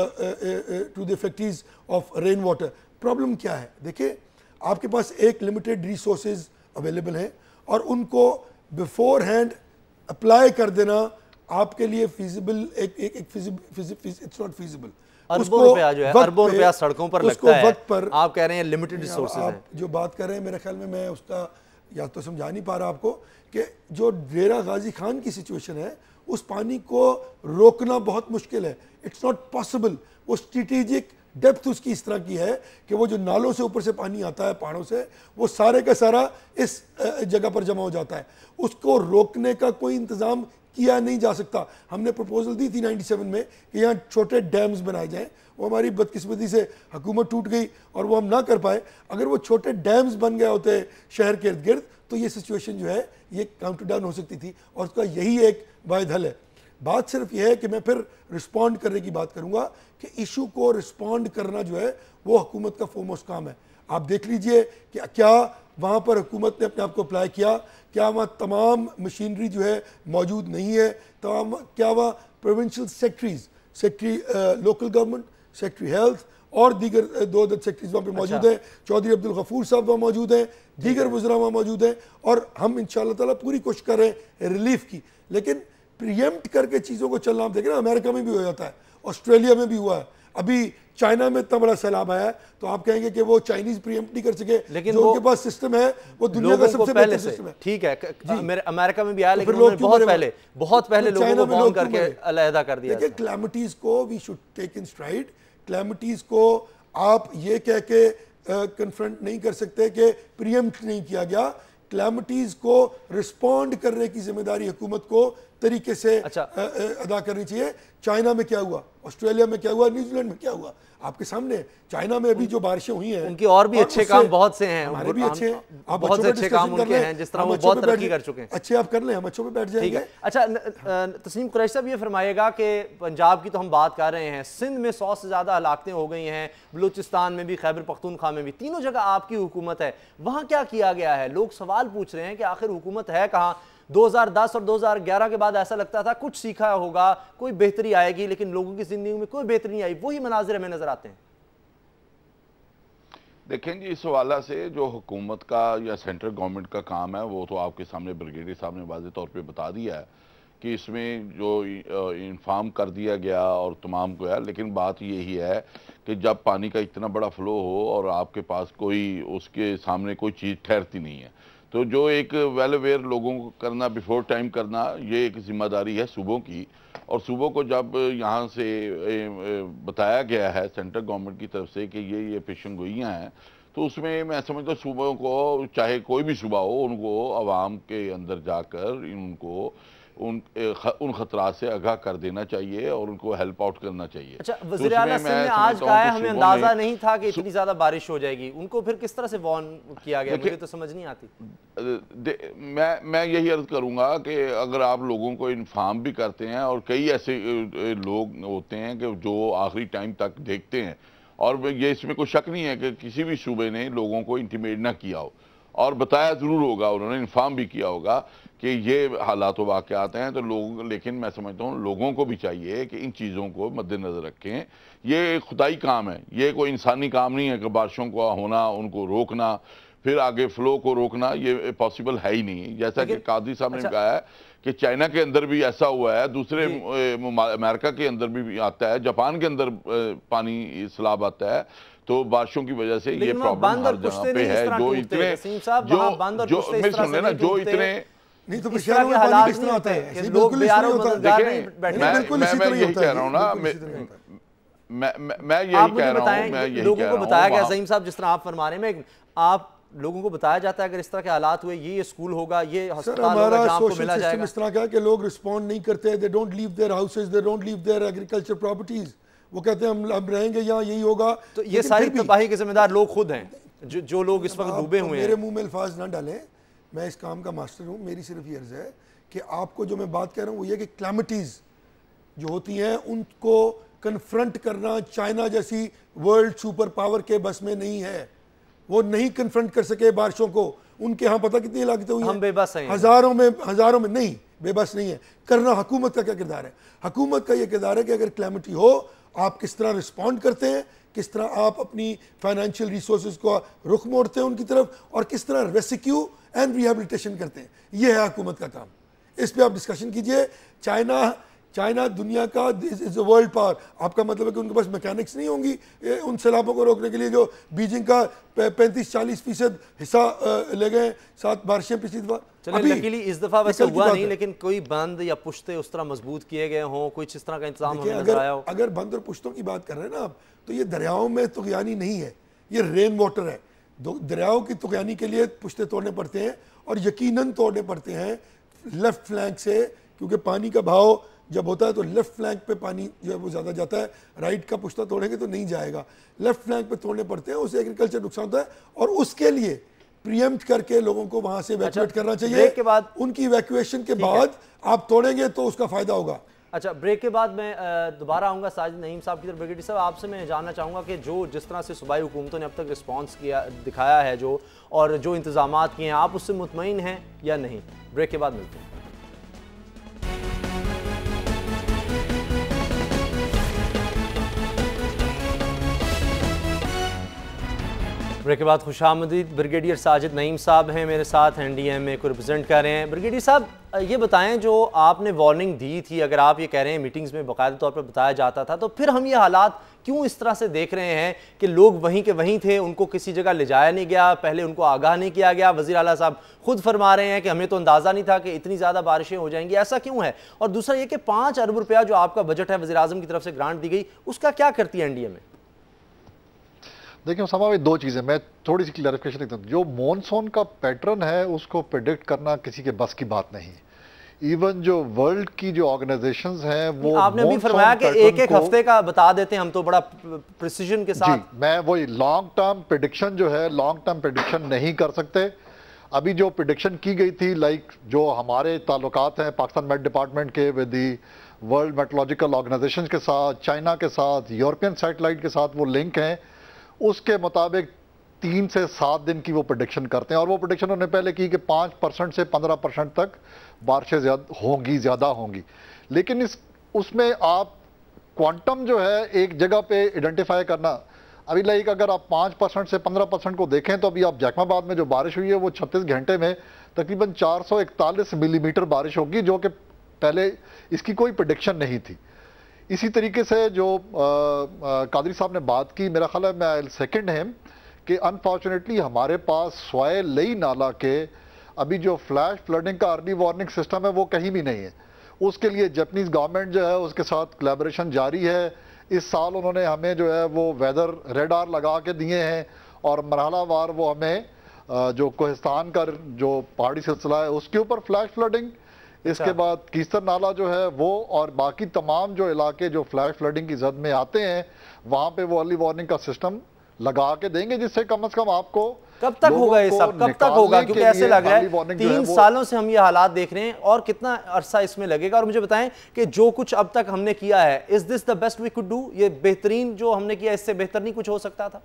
to the factories of rain water. Problem क्या है? देखिए, आपके पास एक लिमिटेड रिसोर्सेज अवेलेबल हैं और उनको बिफोर हैंड अप्लाई कर देना आपके लिए फिजिबल एक एक एक इट्स नॉट फिजिबल। अरबों रुपया जो है, अरबों रुपया सड़कों पर लगता है, वक्त पर आप कह रहे हैं लिमिटेड रिसोर्सेज हैं। जो बात कर रहे हैं मेरे ख्याल में मैं उसका या तो समझा नहीं पा रहा आपको कि जो डेरा गाजी खान की सिचुएशन है उस पानी को रोकना बहुत मुश्किल है, इट्स नॉट पॉसिबल। वो स्ट्रेटेजिक डेप्थ उसकी इस तरह की है कि वो जो नालों से ऊपर से पानी आता है पहाड़ों से, वो सारे का सारा इस जगह पर जमा हो जाता है। उसको रोकने का कोई इंतज़ाम किया नहीं जा सकता। हमने प्रपोजल दी थी सत्तानवे में कि यहाँ छोटे डैम्स बनाए जाएं, वो हमारी बदकिस्मती से हुकूमत टूट गई और वो हम ना कर पाए। अगर वो छोटे डैम्स बन गए होते शहर के इर्द गिर्द तो ये सिचुएशन जो है ये काउंटर डाउन हो सकती थी, और उसका यही एक वाहिद हल है। बात सिर्फ यह है कि मैं फिर रिस्पॉन्ड करने की बात करूंगा कि इशू को रिस्पॉन्ड करना जो है वो हुकूमत का फोरमोस्ट काम है। आप देख लीजिए कि क्या वहाँ पर हुकूमत ने अपने आप को अप्लाई किया, क्या वहाँ तमाम मशीनरी जो है मौजूद नहीं है, तमाम क्या वहाँ provincial secretaries, secretary local government, secretary health और दीगर दो दो सेक्रेटरीज वहाँ पे मौजूद हैं, चौधरी अब्दुल गफूर साहब वहाँ मौजूद हैं, दीगर वज़रा वहाँ मौजूद हैं, और हम इंशाअल्लाह ताला पूरी कोशिश कर रहे हैं रिलीफ की। लेकिन प्रियम्प्ट करके चीज़ों को चलना, आप देखें ना, अमेरिका में भी हो जाता है, ऑस्ट्रेलिया में भी हुआ है, अभी चाइना में इतना बड़ा सैलाब आया है, तो आप कहेंगे कि वो चाइनीज प्रियम्प्ट नहीं कर सके, लेकिन जो उनके पास सिस्टम है वो दुनिया का सबसे बेहतर सिस्टम है। ठीक है, अमेरिका में भी आया, लेकिन उन्होंने बहुत पहले बहुत पहले लोगों को बॉर्न करके अलहदा कर दिया। देखिए, क्लैमिटीज को we should take in stride. Calamities को आप ये कह के कन्फ्रंट नहीं कर सकते कि प्रियम्प्ट नहीं किया गया। क्लैमिटीज को रिस्पॉन्ड करने की जिम्मेदारी हुकूमत को तरीके से अच्छा। अदा करनी चाहिए। चाइना में क्या हुआ, ऑस्ट्रेलिया में क्या हुआ, न्यूजीलैंड में क्या हुआ, आपके सामने। चाइना में अभी जो बारिशें हुई हैं, उनकी और भी और अच्छे काम बहुत से हैं, हमारे भी अच्छे हैं, आप बहुत से अच्छे काम उनके हैं, जिस तरह वो बहुत तरक्की कर चुके हैं। अच्छे आप कर लें, हम अच्छों पे बैठ जाएंगे। अच्छा, तस्नीम कुरैशी साहब ये फरमाइएगा कि पंजाब की तो हम बात कर रहे हैं, सिंध में सौ से ज़्यादा हलाकतें हो गई हैं, बलूचिस्तान में भी, खैबर पख्तूनख्वा में भी, तीनों जगह आपकी हुकूमत है, वहाँ क्या किया गया है? लोग सवाल पूछ रहे हैं कि आखिर हुकूमत है कहाँ? दो हज़ार दस और दो हज़ार ग्यारह के बाद ऐसा लगता था कुछ सीखा होगा, कोई बेहतरी आएगी, लेकिन लोगों की जिंदगी में कोई बेहतरी नहीं आई। वही मनाजिर हमें नजर आते हैं। देखें जी, इस हवाला से जो हुकूमत का या सेंट्रल गवर्नमेंट का काम है वो तो आपके सामने ब्रिगेडियर साहब ने वाज़ेह तौर पे बता दिया है कि इसमें जो इन्फॉर्म कर दिया गया और तमाम को है। लेकिन बात यही है कि जब पानी का इतना बड़ा फ्लो हो और आपके पास कोई उसके सामने कोई चीज़ ठहरती नहीं है, तो जो एक वेल अवेयर लोगों को करना, बिफोर टाइम करना, ये एक जिम्मेदारी है सूबों की। और सूबों को जब यहाँ से बताया गया है सेंट्रल गवर्नमेंट की तरफ से कि ये ये पेशन गोइयाँ हैं, तो उसमें मैं समझता हूँ सूबों को, चाहे कोई भी सूबा हो, उनको आवाम के अंदर जाकर उनको उन उन खतरात से आगाह कर देना चाहिए और उनको हेल्प आउट करना चाहिए। अच्छा, वज़ीर आला सिंध ने आज कहा है हमें अंदाजा नहीं था कि इतनी ज्यादा बारिश हो जाएगी, उनको फिर किस तरह से वार्न किया गया, मुझे तो समझ नहीं आती। मैं मैं यही अर्ज करूंगा कि अगर आप लोगों को इन्फॉर्म भी करते हैं, और कई ऐसे लोग होते हैं कि जो आखिरी टाइम तक देखते हैं, और ये इसमें कोई शक नहीं है कि किसी भी सूबे ने लोगों को इंटीमेट ना किया हो, और बताया ज़रूर होगा, उन्होंने इन्फॉर्म भी किया होगा कि ये हालात व वाक़यात हैं। तो लोग, लेकिन मैं समझता हूँ लोगों को भी चाहिए कि इन चीज़ों को मद्देनज़र रखें। ये खुदाई काम है, ये कोई इंसानी काम नहीं है कि बारिशों का होना, उनको रोकना, फिर आगे फ्लो को रोकना, ये पॉसिबल है ही नहीं। जैसा कि कादरी साहब ने अच्छा, कहा है कि चाइना के अंदर भी ऐसा हुआ है, दूसरे अमेरिका के अंदर भी आता है, जापान के अंदर पानी सैलाब आता है, तो बारिशों की वजह से ये प्रॉब्लम हर जगह पे है। जो इतने जो जो मेरे सुन लेना, जो इतने नहीं तो इस तरह के हालात किस तरह होता है, कि लोग बेयार और मददगार नहीं बैठे। मैं मैं यही कह रहा हूँ ना, मैं मैं मैं यही कह रहा हूँ, मैं यही लोगों को बताया गया, ज़हीम साहब जिस तरह आप फरमा रहे हैं, आप लोगों को बताया जाता है अगर इस तरह के हालात हुए, ये ये स्कूल होगा, ये अस्पताल होगा जहां आपको मिला जाएगा। इस तरह का है कि लोग रिस्पॉन्ड नहीं करते, they don't leave their houses, they don't leave their agriculture properties, वो कहते हैं हम हम रहेंगे यहाँ, यही होगा। तो ये सारी तबाही के जिम्मेदार लोग खुद हैं, जो जो लोग इस वक्त डूबे हुए हैं। मेरे मुंह में अल्फाज ना डालें, मैं इस काम का मास्टर हूँ, मेरी सिर्फ ये अर्ज है कि आपको जो मैं बात कर रहा हूँ वो ये कि क्लैमिटीज जो होती हैं उनको कन्फ्रंट करना चाइना जैसी वर्ल्ड सुपर पावर के बस में नहीं है। वो नहीं कन्फ्रंट कर सके बारिशों को, उनके यहाँ पता कितनी लागतें हुई हम बेबस हैं, हजारों में हजारों में नहीं, बेबस नहीं है। करना हुकूमत का क्या किरदार है, हुकूमत का ये किरदार है कि अगर क्लैमिटी हो आप किस तरह रिस्पॉन्ड करते हैं, किस तरह आप अपनी फाइनेंशियल रिसोर्सेज को रुख मोड़ते हैं उनकी तरफ, और किस तरह रेस्क्यू एंड रिहेबिलिटेशन करते हैं। ये है हुकूमत का काम, इस पे आप डिस्कशन कीजिए। चाइना चाइना दुनिया का इज अ वर्ल्ड पावर, आपका मतलब है कि उनके पास मैकेनिक्स नहीं होंगी उन सैलाबों को रोकने के लिए जो बीजिंग का पैंतीस चालीस फीसद हिस्सा ले गए सात बारिशें पिछली दफा। चलिए लकीली इस दफा वैसे हुआ नहीं, लेकिन कोई बंद या पुश्ते उस तरह मजबूत किए गए हों, कुछ इस तरह का इंतजाम हमें नजर आया हो। अगर बंद और पुश्तों की बात कर रहे हैं ना आप, तो ये दरियाओं में तुगयानी नहीं है, ये रेन वाटर है। दरियाओं की तुगयानी के लिए पुश्ते तोड़ने पड़ते हैं, और यकीनन तोड़ने पड़ते हैं लेफ्ट फ्लैंक से, क्योंकि पानी का भाव जब होता है तो लेफ्ट फ्लैंक पे पानी जो है वो ज़्यादा जाता है, राइट का पुश्ता तोड़ेंगे तो नहीं जाएगा, लेफ्ट फ्लैंक पे तोड़ने पड़ते हैं, उससे एग्रीकल्चर नुकसान होता है, और उसके लिए प्रीएम्प्ट करके लोगों को वहाँ से इवैक्यूएट अच्छा, करना चाहिए। के बाद उनकी इवैक्यूएशन के बाद आप तोड़ेंगे तो उसका फ़ायदा होगा। अच्छा, ब्रेक के बाद मैं दोबारा आऊँगा साजिद नईम साहब की तरफ। ब्रिगेडियर साहब, आपसे मैं जानना चाहूँगा कि जो जिस तरह से सूबाई हुकूमतों ने अब तक रिस्पॉन्स किया दिखाया है जो, और जो इंतजाम किए हैं, आप उससे मुतमईन हैं या नहीं? ब्रेक के बाद मिलते हैं। ब्रेक के बाद खुशामदीद। ब्रिगेडियर साजिद नईम साहब हैं मेरे साथ, एनडीएमए को रिप्रेजेंट कर रहे हैं। ब्रिगेडियर साहब, ये बताएं, जो आपने वार्निंग दी थी, अगर आप ये कह रहे हैं मीटिंग्स में बाकायदा तौर पर बताया जाता था, तो फिर हम ये हालात क्यों इस तरह से देख रहे हैं कि लोग वहीं के वहीं थे, उनको किसी जगह ले जाया नहीं गया, पहले उनको आगाह नहीं किया गया? वज़ीर आला साहब खुद फरमा रहे हैं कि हमें तो अंदाज़ा नहीं था कि इतनी ज़्यादा बारिशें हो जाएंगी। ऐसा क्यों है? और दूसरा ये कि पाँच अरब रुपया जो आपका बजट है वज़ीर आज़म की तरफ से ग्रांट दी गई, उसका क्या करती है एनडीए में? देखिए उसामा भाई, दो चीज़ें मैं थोड़ी सी क्लैरिफिकेशन देता हूँ। जो मॉनसून का पैटर्न है उसको प्रेडिक्ट करना किसी के बस की बात नहीं। इवन जो वर्ल्ड की जो ऑर्गेनाइजेशंस हैं वो, आपने भी फरमाया कि एक एक हफ्ते का बता देते हैं हम, तो बड़ा प्रिसीजन के साथ। जी, मैं वही लॉन्ग टर्म प्रेडिक्शन जो है, लॉन्ग टर्म प्रेडिक्शन नहीं कर सकते। अभी जो प्रेडिक्शन की गई थी, लाइक जो हमारे ताल्लुकात हैं पाकिस्तान मेट डिपार्टमेंट के with the world meteorological organisation के साथ, चाइना के साथ, यूरोपियन सैटेलाइट के साथ वो लिंक हैं, उसके मुताबिक तीन से सात दिन की वो प्रेडिक्शन करते हैं। और वो प्रेडिक्शन उन्होंने पहले की कि पाँच परसेंट से पंद्रह परसेंट तक बारिशें ज़्यादा होंगी ज़्यादा होंगी। लेकिन इस उसमें आप क्वांटम जो है एक जगह पे आइडेंटिफाई करना, अभी लाइक अगर आप पाँच परसेंट से पंद्रह परसेंट को देखें तो अभी आप जैकमाबाद में जो बारिश हुई है वो छत्तीस घंटे में तकरीबन चार सौ इकतालीस मिलीमीटर बारिश होगी, जो कि पहले इसकी कोई प्रेडिक्शन नहीं थी। इसी तरीके से जो कादरी साहब ने बात की, मेरा ख्याल है मैं सेकंड है कि अनफॉर्चुनेटली हमारे पास स्वाय लई नाला के अभी जो फ्लैश फ्लडिंग का अर्ली वार्निंग सिस्टम है वो कहीं भी नहीं है। उसके लिए जापानीज गवर्नमेंट जो है उसके साथ कोलैबोरेशन जारी है। इस साल उन्होंने हमें जो है वो वेदर रेडार लगा के दिए हैं और मरहलावार वो हमें जो कोहिस्तान का जो पहाड़ी सिलसिला है उसके ऊपर फ्लैश फ्लडिंग, इसके बाद कीसर नाला जो है वो और बाकी तमाम जो इलाके जो फ्लैश फ्लडिंग की जद में आते हैं वहां पे वो अर्ली वार्निंग का सिस्टम लगा के देंगे, जिससे कम से कम आपको कब तक होगा ये सब, कब तक होगा? क्योंकि ऐसे लग रहा है तीन सालों से हम ये हालात देख रहे हैं और कितना अरसा इसमें लगेगा। और मुझे बताएं कि जो कुछ अब तक हमने किया है, is this the best we could do? ये बेहतरीन जो हमने किया, इससे बेहतर नहीं कुछ हो सकता था?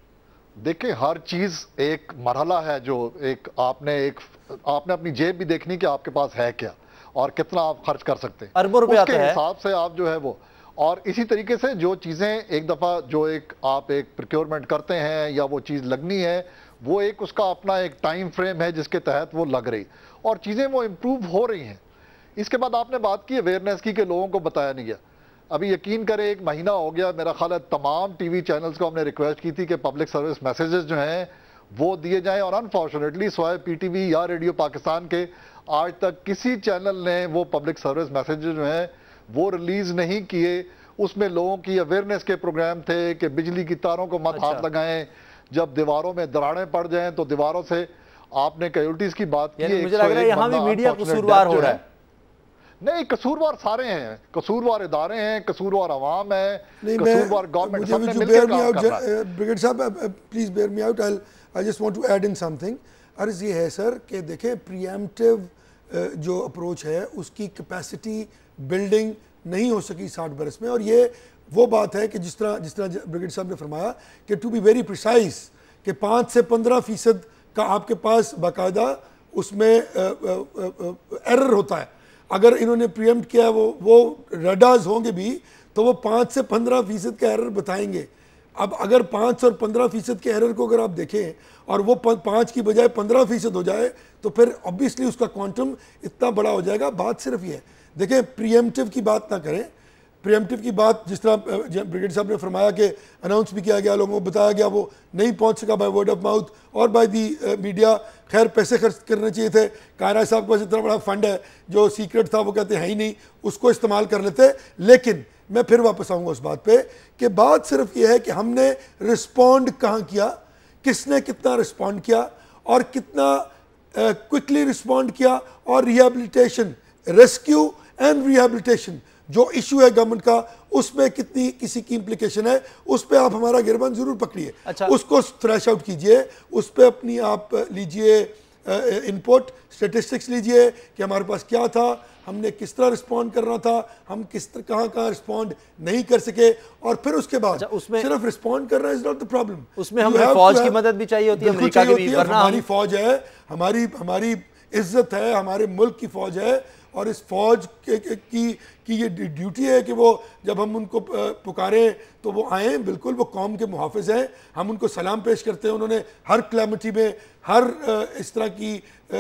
देखिए, हर चीज एक मरहला है, जो एक आपने एक आपने अपनी जेब भी देखनी कि आपके पास है क्या और कितना आप खर्च कर सकते हैं, अरबों रुपए आते हैं, उसके हिसाब से आप जो है वो। और इसी तरीके से जो चीजें एक दफा जो एक आप एक प्रोक्योरमेंट करते हैं या वो चीज लगनी है, वो एक उसका अपना एक टाइम फ्रेम है जिसके तहत वो लग रही और चीजें वो इम्प्रूव हो रही हैं। इसके बाद आपने बात की अवेयरनेस की कि लोगों को बताया नहीं गया। अभी यकीन करें एक महीना हो गया, मेरा ख्याल है तमाम टीवी चैनल्स को हमने रिक्वेस्ट की थी कि पब्लिक सर्विस मैसेजेस जो हैं वो दिए जाएं और अनफॉर्चुनेटली स्वाय पीटीवी या रेडियो पाकिस्तान के आज तक किसी चैनल ने वो पब्लिक सर्विस मैसेजेस जो हैं वो रिलीज नहीं किए। उसमें लोगों की अवेयरनेस के प्रोग्राम थे कि बिजली की तारों को मत अच्छा। हाथ लगाएं, जब दीवारों में दरारें पड़ जाएं तो दीवारों से आपने कैजुअल्टीज की बात की, मुझे लग रहा है यहाँ भी मीडिया कसूरवार हो रहा है। नहीं, कसूरवार सारे हैं, कसूरवार इदारे हैं, कसूरवार अवाम है, कसूरवार गवर्नमेंट, सबने मिलकर काम करना है। ब्रिगेड साहब please bear me out, I I just want to add in something. अर्ज ये है सर कि देखें प्रीएम्प्टिव जो अप्रोच है उसकी कैपेसिटी बिल्डिंग नहीं हो सकी साठ बरस में। और ये वो बात है कि जिस तरह जिस तरह ब्रिगेड साहब ने फरमाया कि टू बी वेरी प्रिसाइज कि पाँच से पंद्रह फीसद का आपके पास बाकायदा उसमें एरर होता है। अगर इन्होंने प्रीएम्प्ट किया वो वो रडार्स होंगे भी तो वो पाँच से पंद्रह फीसद का एरर बताएंगे। अब अगर पाँच और पंद्रह फीसद के एरर को अगर आप देखें और वो पाँच की बजाय पंद्रह फीसद हो जाए तो फिर ऑब्वियसली उसका क्वांटम इतना बड़ा हो जाएगा। बात सिर्फ ये है, देखें प्रीएम्प्टिव की बात ना करें। प्रीएम्प्टिव की बात जिस तरह ब्रिगेड साहब ने फरमाया कि अनाउंस भी किया गया, लोगों को बताया गया, वो नहीं पहुंच सका बाय वर्ड ऑफ माउथ और बाय दी मीडिया। खैर पैसे खर्च करने चाहिए थे, कायरा साहब के पास इतना बड़ा फंड है, जो सीक्रेट था वो कहते हैं ही नहीं, उसको इस्तेमाल कर लेते। लेकिन मैं फिर वापस आऊँगा उस बात पर कि बात सिर्फ ये है कि हमने रिस्पॉन्ड कहाँ किया, किसने कितना रिस्पॉन्ड किया और कितना क्विकली रिस्पॉन्ड किया। और रिहेबिलिटेशन, रेस्क्यू एंड रिहेबिलिटेशन जो इशू है गवर्नमेंट का, उसमें कितनी किसी की इम्प्लीकेशन है, उस पर आप हमारा गिरबान जरूर पकड़िए। अच्छा। उसको थ्रेश आउट कीजिए, उस पर अपनी आप लीजिए इनपुट, स्टेटिस्टिक्स लीजिए कि हमारे पास क्या था, हमने किस तरह रिस्पॉन्ड करना था, हम किस तरह कहाँ कहाँ रिस्पॉन्ड नहीं कर सके। और फिर उसके बाद अच्छा, उसमें सिर्फ रिस्पॉन्ड करना इज नॉट द प्रॉब्लम, उसमें हमें फौज की मदद भी चाहिए होती है, अमेरिका की भी, वरना हमारी फौज है, हमारी हमारी इज्जत है, हमारे मुल्क की फौज है। और इस फौज के, के, की की ये ड्यूटी है कि वो जब हम उनको पुकारें तो वो आएँ, बिल्कुल वो कौम के मुहाफ़िज़ हैं, हम उनको सलाम पेश करते हैं। उन्होंने हर क्लैमिटी में, हर इस तरह की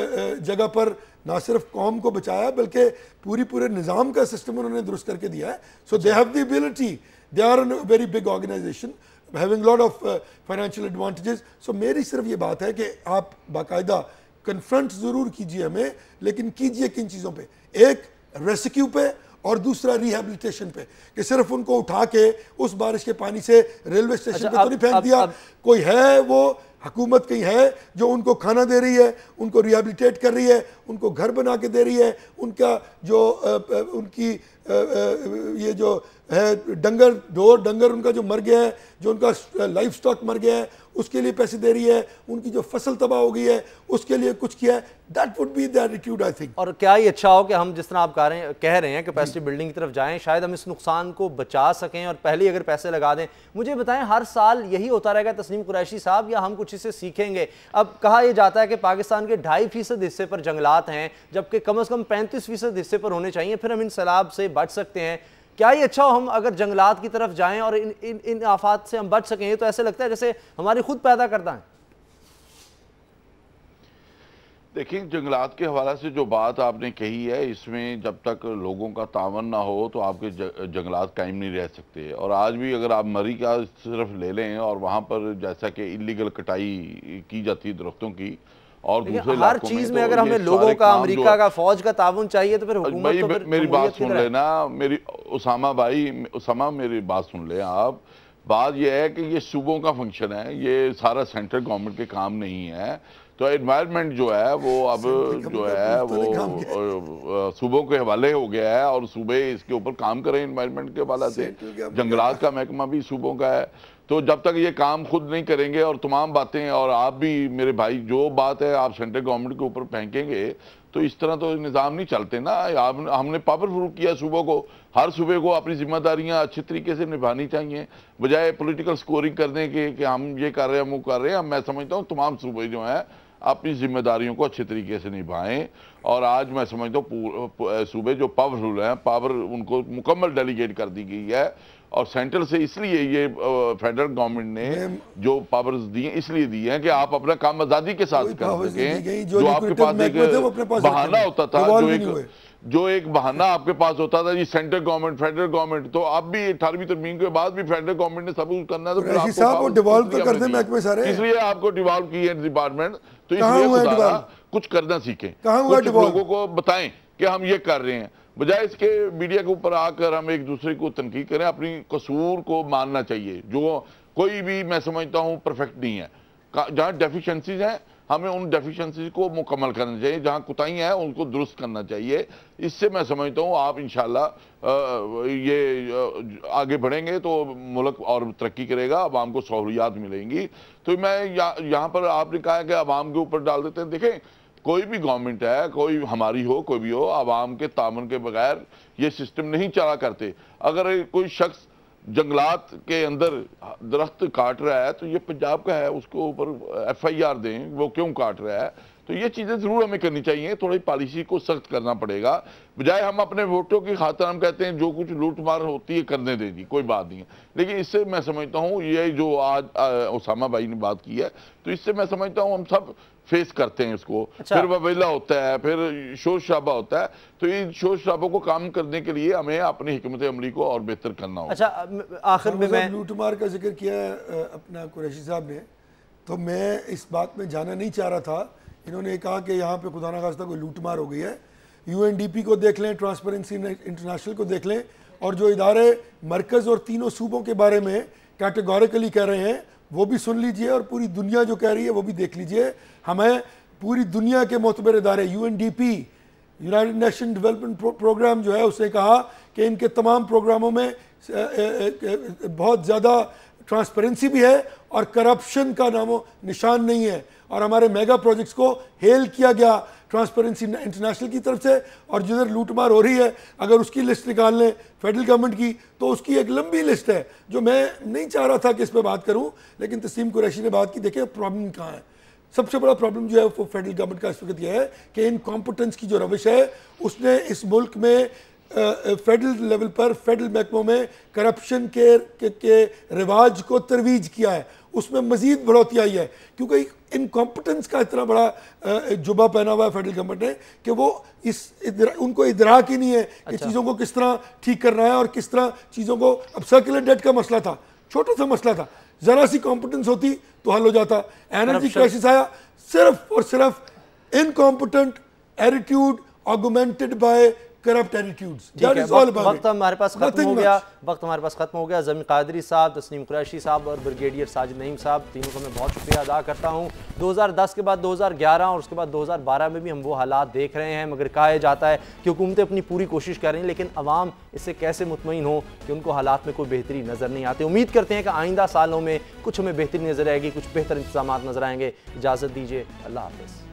जगह पर ना सिर्फ कौम को बचाया बल्कि पूरी पूरे निज़ाम का सिस्टम उन्होंने दुरुस्त करके दिया है। So they have the ability, they are a very big organisation having lot of financial advantages. So मेरी सिर्फ ये बात है कि आप बाकायदा कन्फ्रंट ज़रूर कीजिए हमें, लेकिन कीजिए किन चीज़ों पे, एक रेस्क्यू पे और दूसरा रिहेबिलिटेशन पे, कि सिर्फ उनको उठा के उस बारिश के पानी से रेलवे स्टेशन अच्छा, पे अब, तो नहीं फेंक अब, दिया अब, कोई है वो हुकूमत कहीं है जो उनको खाना दे रही है, उनको रिहेबिलिटेट कर रही है, उनको घर बना के दे रही है, उनका जो आ, आ, उनकी आ, आ, ये जो है डंगर ढोर डंगर उनका जो मर गया है, जो उनका लाइफ स्टॉक मर गया है, उसके लिए पैसे दे रही है, उनकी जो फसल तबाह हो गई है उसके लिए कुछ किया है। That would be the attitude I think. और क्या ही अच्छा हो कि हम जिस तरह आप कह रहे हैं कह रहे हैं कैपेसिटी बिल्डिंग की तरफ जाएं, शायद हम इस नुकसान को बचा सकें और पहले अगर पैसे लगा दें। मुझे बताएं, हर साल यही होता रहेगा तस्नीम कुरैशी साहब, या हम कुछ इससे सीखेंगे? अब कहा यह जाता है कि पाकिस्तान के ढाई फीसद हिस्से पर जंगलात हैं, जबकि कम अज़ कम पैंतीस फीसद हिस्से पर होने चाहिए, फिर हम इन सैलाब से बच सकते हैं। क्या ही अच्छा हो हम अगर जंगलात की तरफ जाएं और इन इन इन आफात से हम बच सकें। तो ऐसे लगता है जैसे हमारे खुद पैदा करता है। देखिए, जंगलात के हवाले से जो बात आपने कही है, इसमें जब तक लोगों का तावन ना हो तो आपके जंगलात कायम नहीं रह सकते। और आज भी अगर आप मरी का सिर्फ ले लें और वहाँ पर जैसा कि इलीगल कटाई की जाती है दरख्तों की, और दूसरे हर चीज में अगर हमें लोगों का, अमेरिका का, फौज का ताउन चाहिए तो फिर हुकूमत तो फिर मेरी बात सुन लेना, मेरी उसामा भाई, उसामा मेरी बात सुन ले आप। बात यह है कि ये सूबों का फंक्शन है, ये सारा सेंट्रल गवर्नमेंट के काम नहीं है। तो एनवायरनमेंट जो है वो अब जो है वो सूबों के हवाले हो गया है और सूबे इसके ऊपर काम करें एनवायरनमेंट के हवाले से। जंगलात का महकमा भी सूबों का है। तो जब तक ये काम खुद नहीं करेंगे और तमाम बातें, और आप भी मेरे भाई जो बात है आप सेंट्रल गवर्नमेंट के ऊपर फेंकेंगे तो इस तरह तो निज़ाम नहीं चलते ना। आप हमने पावरफुल किया सूबों को, हर सूबे को अपनी जिम्मेदारियां अच्छे तरीके से निभानी चाहिए, बजाय पॉलिटिकल स्कोरिंग करने के कि हम ये कर रहे हैं हम वो कर रहे हैं। मैं समझता हूँ तमाम सूबे जो हैं अपनी जिम्मेदारियों को अच्छे तरीके से निभाएं। और आज मैं समझता हूँ सूबे जो पावरफुल हैं, पावर उनको मुकम्मल डेलीगेट कर दी गई है। और सेंट्रल से इसलिए ये फेडरल गवर्नमेंट ने जो पावर्स दी हैं इसलिए दी हैं कि आप अपना काम आज़ादी के साथ कर सकें। जो आपके पास एक बहाना होता था, जो एक जो एक बहाना आपके पास होता था जी सेंट्रल गवर्नमेंट, फेडरल गवर्नमेंट, तो आप भी अठारहवीं तरमीम के बाद भी फेडरल गवर्नमेंट ने सब कुछ करना है, तो फिर आपको डिवॉल्व तो कर दे महकमे सारे, इसलिए आपको डिवॉल्व की है डिपार्टमेंट। तो इसलिए कुछ करना सीखें, कुछ लोगों को बताएं कि हम ये कर रहे हैं, बजाय इसके मीडिया के ऊपर आकर हम एक दूसरे को तनकीद करें। अपनी कसूर को मानना चाहिए। जो कोई भी मैं समझता हूँ परफेक्ट नहीं है, जहाँ डेफिशिएंसीज हैं हमें उन डेफिशिएंसीज को मुकम्मल करना चाहिए, जहाँ कोताहियाँ हैं उनको दुरुस्त करना चाहिए। इससे मैं समझता हूँ आप इंशाल्लाह ये आगे बढ़ेंगे तो मुल्क और तरक्की करेगा, आवाम को सहूलियात मिलेंगी। तो मैं यहाँ पर आपने कहा है कि आवाम के ऊपर डाल देते हैं। देखें कोई भी गवर्नमेंट है, कोई हमारी हो कोई भी हो, आवाम के तामन के बगैर ये सिस्टम नहीं चला करते। अगर कोई शख्स जंगलात के अंदर दरख्त काट रहा है तो ये पंजाब का है, उसको ऊपर एफ आई आर दें वो क्यों काट रहा है। तो ये चीज़ें ज़रूर हमें करनी चाहिए, थोड़ी पॉलिसी को सख्त करना पड़ेगा। बजाय हम अपने वोटों की खातिर हम कहते हैं जो कुछ लूट मार होती है करने दे दी, कोई बात नहीं है। लेकिन इससे मैं समझता हूँ ये जो आज उसामा भाई ने बात की है, तो इससे मैं समझता हूँ हम सब फेस करते हैं इसको। अच्छा। फिर ववेला होता है, फिर शोर शराबा होता है। तो इन शोर शराबों को काम करने के लिए हमें अपनी हिकमत अमली को और बेहतर करना होगा। अच्छा, आखिर में मैं लूटमार का जिक्र किया अपना कुरैशी साहब ने, तो मैं इस बात में जाना नहीं चाह रहा था। इन्होंने कहा कि यहाँ पे खुदा ना खास्ता कोई लूटमार हो गई है। यू एन डी पी को देख लें, ट्रांसपेरेंसी इंटरनेशनल को देख लें, और जो इदारे मरकज़ और तीनों सूबों के बारे में कैटेगोरिकली कह रहे हैं वो भी सुन लीजिए, और पूरी दुनिया जो कह रही है वो भी देख लीजिए। हमें पूरी दुनिया के मोतबर इदारे U N D P, United Nation development programme जो है, उसने कहा कि इनके तमाम प्रोग्रामों में बहुत ज़्यादा ट्रांसपेरेंसी भी है और करप्शन का नामो निशान नहीं है। और हमारे मेगा प्रोजेक्ट्स को हेल किया गया ट्रांसपेरेंसी इंटरनेशनल की तरफ से। और जिधर लूटमार हो रही है, अगर उसकी लिस्ट निकाल लें फेडरल गवर्नमेंट की, तो उसकी एक लंबी लिस्ट है जो मैं नहीं चाह रहा था कि इस पर बात करूं, लेकिन तस्लीम कुरैशी ने बात की। देखिए प्रॉब्लम कहाँ है। सबसे बड़ा प्रॉब्लम जो है वो फेडरल गवर्नमेंट का इस वक्त यह है कि इनकॉम्पिटेंस की जो रविश है उसने इस मुल्क में फेडरल लेवल पर फेडरल महकमों में करप्शन के, के, के रिवाज को तरवीज किया है। उसमें मजीद बढ़ोतरी आई है क्योंकि इनकॉम्पिटेंस का इतना बड़ा जुबा पहना हुआ है फेडरल गवर्नमेंट ने कि वो इस इदरा, उनको इदराक ही नहीं है कि अच्छा। चीज़ों को किस तरह ठीक करना है और किस तरह चीज़ों को। अब सर्कुलर डेट का मसला था, छोटा सा मसला था, ज़रा सी कॉम्पिटेंस होती तो हल हो जाता। एनर्जी क्राइसिस आया, सिर्फ और सिर्फ incompetent attitude augmented by corrupt attitudes. वक्त हमारे पास खत्म हो गया वक्त हमारे पास खत्म हो गया ज़मीन कादरी साहब, तस्नीम कुरैशी साहब और ब्रिगेडियर साजिद नईम साहब, तीनों को मैं बहुत शुक्रिया अदा करता हूँ। दो हज़ार दस के बाद दो हज़ार ग्यारह और उसके बाद दो हज़ार बारह में भी हम वो हालात देख रहे हैं, मगर कहा जाता है कि हुकूमतें अपनी पूरी कोशिश कर रही हैं, लेकिन अवाम इससे कैसे मुतमईन हो कि उनको हालात में कोई बेहतरी नज़र नहीं आती। उम्मीद करते हैं कि आइंदा सालों में कुछ हमें बेहतरी नज़र आएगी, कुछ बेहतर इंतजाम नज़र आएंगे। इजाज़त दीजिए, अल्लाह हाफ़िज़।